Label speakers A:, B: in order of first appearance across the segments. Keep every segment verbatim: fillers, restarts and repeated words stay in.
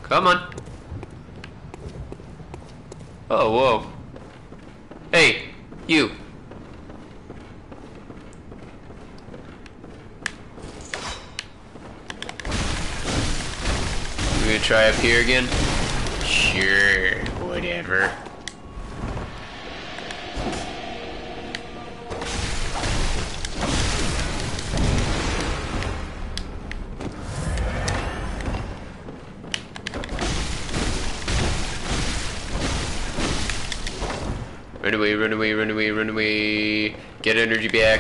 A: Come on. Oh, whoa. Hey, you. We gonna try up here again? Sure, whatever. Run away, run away, run away, run away. Get energy back.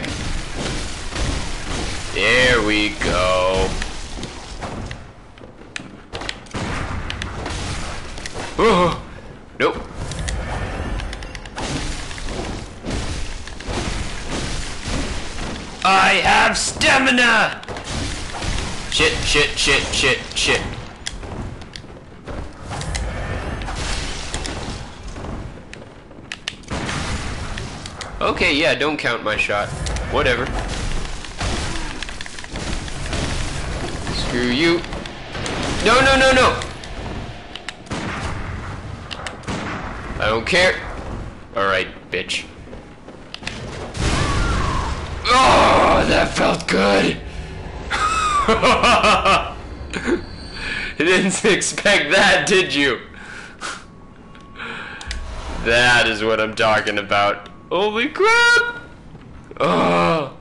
A: There we go. Oh, nope. I have stamina! Shit, shit, shit, shit, shit. Okay, yeah, don't count my shot. Whatever. Screw you. No, no, no, no! I don't care. Alright, bitch. Oh, that felt good! You didn't expect that, did you? That is what I'm talking about. Holy crap! Oh.